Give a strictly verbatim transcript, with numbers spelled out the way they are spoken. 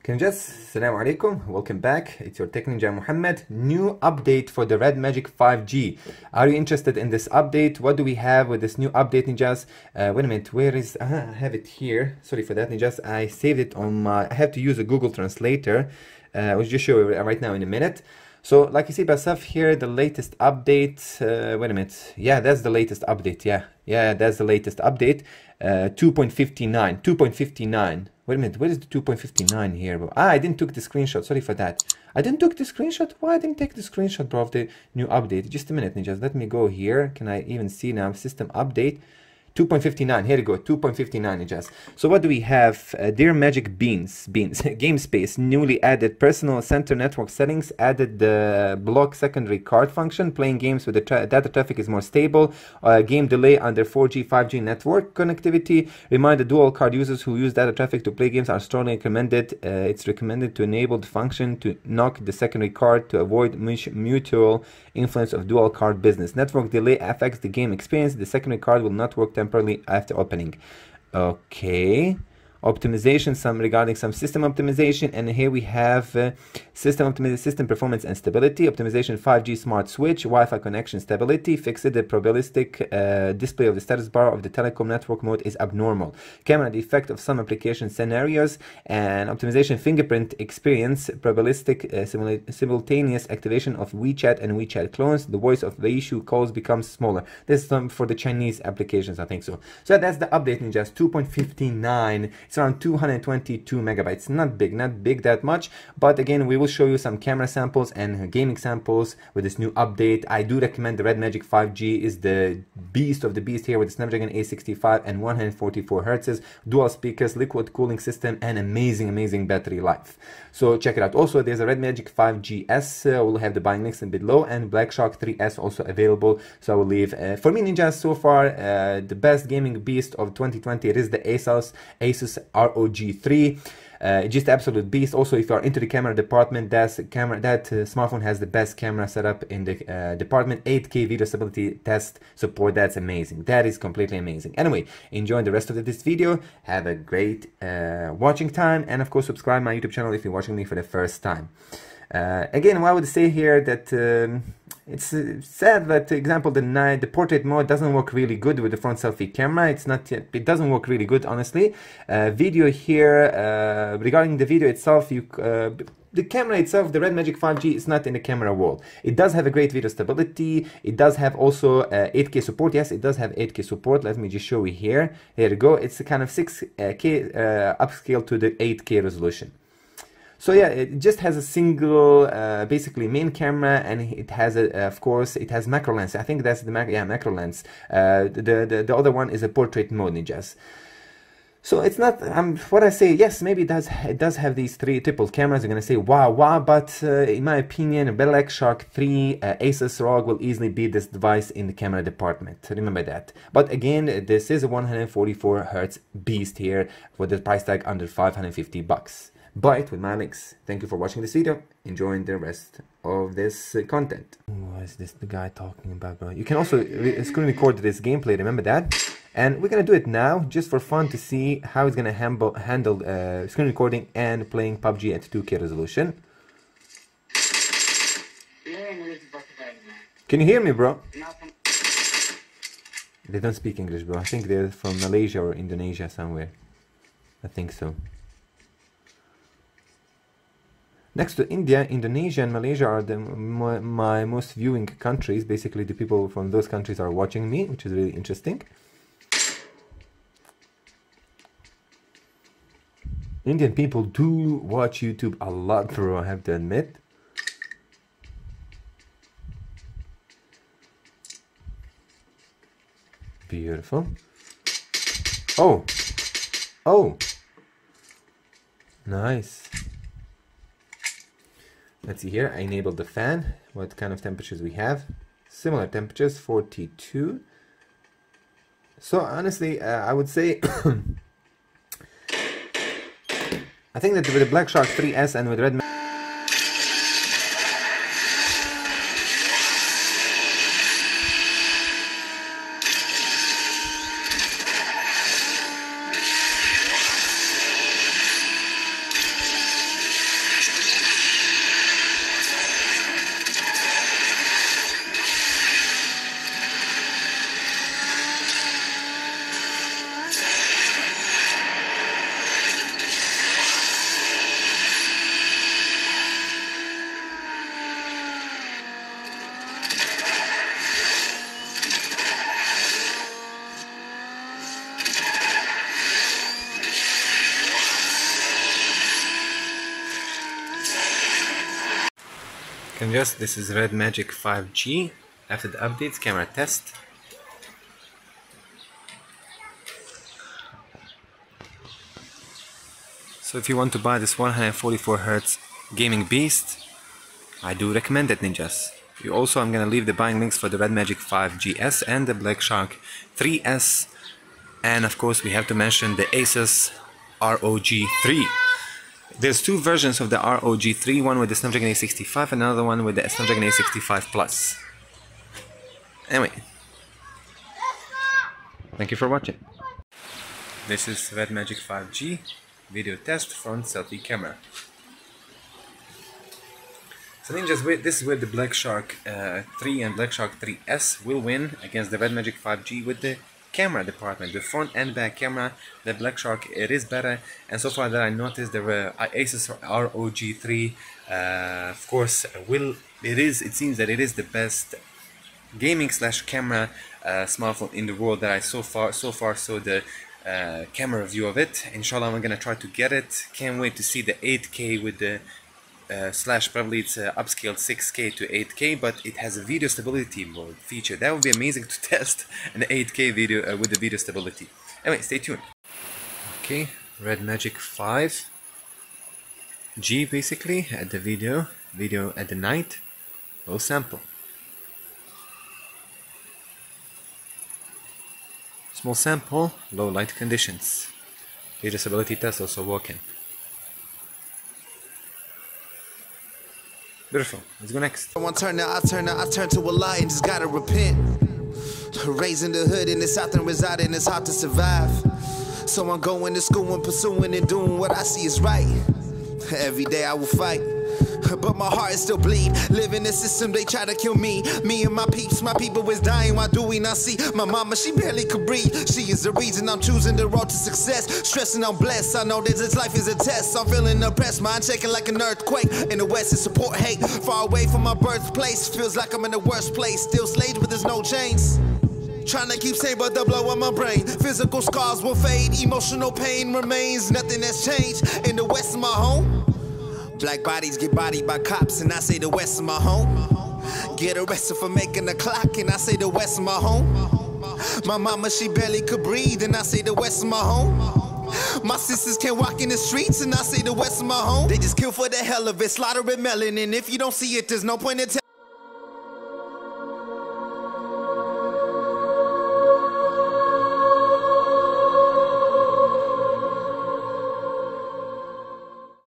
Can just Assalamu alaikum, welcome back. It's your Tech Ninja Muhammad. New update for the Red Magic five G. Are you interested in this update? What do we have with this new update, Ninjas? Uh, wait a minute, where is uh, I have it here. Sorry for that, Ninjas. I saved it on my. I have to use a Google Translator. Uh, I will just show you right now in a minute. So, like you see, Basaf here, the latest update. Uh, wait a minute. Yeah, that's the latest update. Yeah, yeah, that's the latest update. Uh, two point five nine. two point five nine. Wait a minute, where is the two point five nine here, bro? Ah, I didn't took the screenshot. Sorry for that. I didn't took the screenshot. Why I didn't take the screenshot, bro, of the new update? Just a minute, Ninjas. Let me go here. Can I even see now? System update. two point five nine. Here we go. two point five nine, Ninjas. So what do we have? Uh, Dear Magic Beans. Beans. Game Space. Newly added personal center network settings. Added the block secondary card function. Playing games with the tra data traffic is more stable. Uh, game delay under four G, five G network connectivity. Remind the dual card users who use data traffic to play games are strongly recommended. Uh, it's recommended to enable the function to knock the secondary card to avoid mutual influence of dual card business. Network delay affects the game experience. The secondary card will not work temporarily after opening. Okay. Optimization, some regarding some system optimization, and here we have uh, system optimization, system performance and stability optimization, five G smart switch, Wi-Fi connection stability. Fixed the probabilistic uh, display of the status bar of the telecom network mode is abnormal. Camera defect of some application scenarios, and optimization fingerprint experience, probabilistic uh, simultaneous activation of WeChat and WeChat clones. The voice of the issue calls becomes smaller. This is um, for the Chinese applications, I think so. So that's the update, Ninjas. two point five nine. It's around two hundred twenty-two megabytes. Not big, not big that much. But again, we will show you some camera samples and gaming samples with this new update. I do recommend the Red Magic five G is the beast of the beast here with the Snapdragon eight sixty-five and one hundred forty-four hertz, dual speakers, liquid cooling system, and amazing, amazing battery life. So check it out. Also, there's a Red Magic five G S. Uh, we'll have the buying links in below, and Black Shark three S also available. So I will leave. Uh, for me, Ninjas, so far, uh, the best gaming beast of twenty twenty, it is the ASUS Asus R O G three. Uh, just absolute beast. Also, if you are into the camera department, that's camera that uh, smartphone has the best camera setup in the uh, department. eight K video stability test support. That's amazing. That is completely amazing. Anyway, enjoy the rest of this video. Have a great uh, watching time, and of course, subscribe my YouTube channel if you're watching me for the first time. Uh, again, what I would say here that um, it's uh, sad that, for example, the night the portrait mode doesn't work really good with the front selfie camera. It's not yet, it doesn't work really good, honestly. Uh, video here, uh, regarding the video itself, you uh, the camera itself, the Red Magic five G is not in the camera wall. It does have a great video stability. It does have also uh, eight K support. Yes, it does have eight K support. Let me just show you here. Here you go. It's a kind of six K uh, upscale to the eight K resolution. So yeah, it just has a single, uh, basically main camera, and it has a, uh, of course, it has macro lens. I think that's the macro, yeah, macro lens. Uh, the, the the other one is a portrait mode, Ninjas. So it's not, um, what I say, yes, maybe it does, it does have these three triple cameras. You're gonna say, wow, wow, but uh, in my opinion, Black Shark three uh, Asus R O G will easily beat this device in the camera department. Remember that. But again, this is a one hundred forty-four hertz beast here with the price tag under five hundred fifty bucks. Buy it with my links. Thank you for watching this video. Enjoying the rest of this uh, content. What is this the guy talking about, bro? You can also re screen record this gameplay, remember that? And we're gonna do it now just for fun to see how it's gonna handle, handle uh, screen recording and playing P U B G at two K resolution. Can you hear me, bro? They don't speak English, bro. I think they're from Malaysia or Indonesia somewhere. I think so. Next to India, Indonesia and Malaysia are the, my, my most viewing countries. Basically, the people from those countries are watching me, which is really interesting. Indian people do watch YouTube a lot, bro, I have to admit. Beautiful. Oh! Oh! Nice. Let's see here, I enabled the fan. What kind of temperatures we have? Similar temperatures, forty-two. So honestly, uh, I would say I think that with the Black Shark three S and with Red Can just this is Red Magic five G after the updates camera test. So if you want to buy this one hundred forty-four hertz gaming beast, I do recommend it, ninjas. You also, I'm gonna leave the buying links for the Red Magic five G S and the Black Shark three S, and of course we have to mention the Asus R O G three. There's two versions of the R O G three, one with the Snapdragon eight sixty-five, another one with the Snapdragon eight sixty-five Plus. Anyway, thank you for watching. This is Red Magic five G video test front selfie camera. So ninjas, this is where the Black Shark uh, three and Black Shark three S will win against the Red Magic five G with the camera department, the front and back camera. The Black Shark, it is better, and so far that I noticed the uh, Asus R O G three, uh, of course, will it is it seems that it is the best gaming slash camera uh, smartphone in the world that I so far so far saw the uh, camera review of it. Inshallah, I'm gonna try to get it. Can't wait to see the eight K with the Uh, slash probably it's uh, upscaled six K to eight K, but it has a video stability mode feature. That would be amazing to test an eight K video uh, with the video stability. Anyway, stay tuned. Okay, Red Magic five G basically at the video, video at the night, low sample. Small sample, low light conditions. Video stability test also working. Beautiful. Let's go next. One turn now, I turn now, I turn to a lie and just gotta repent. Raising the hood in the south and residing, it's hard to survive. So I'm going to school and pursuing and doing what I see is right. Every day I will fight, but my heart is still bleed. Living the system, they try to kill me. Me and my peeps, my people is dying. Why do we not see? My mama, she barely could breathe. She is the reason I'm choosing the road to success. Stressing, I'm blessed. I know that this life is a test. I'm feeling oppressed, mind shaking like an earthquake. In the west, it's support hate. Far away from my birthplace, feels like I'm in the worst place. Still slaves, but there's no chains. Trying to keep safe, but the blow on my brain. Physical scars will fade, emotional pain remains. Nothing has changed. In the west of my home, black bodies get bodied by cops, and I say the west of my home. Get arrested for making a clock, and I say the west of my home. My mama, she barely could breathe, and I say the west of my home. My sisters can't walk in the streets, and I say the west of my home. They just kill for the hell of it, slaughtering melanin. If you don't see it, there's no point in telling.